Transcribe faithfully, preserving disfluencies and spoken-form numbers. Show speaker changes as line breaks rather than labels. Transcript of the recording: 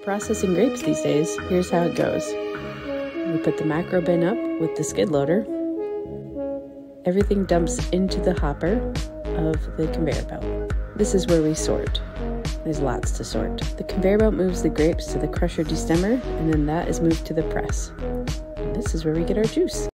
Processing grapes these days, here's how it goes. We put the macro bin up with the skid loader. Everything dumps into the hopper of the conveyor belt. This is where we sort. There's lots to sort. The conveyor belt moves the grapes to the crusher destemmer, and then that is moved to the press. And this is where we get our juice.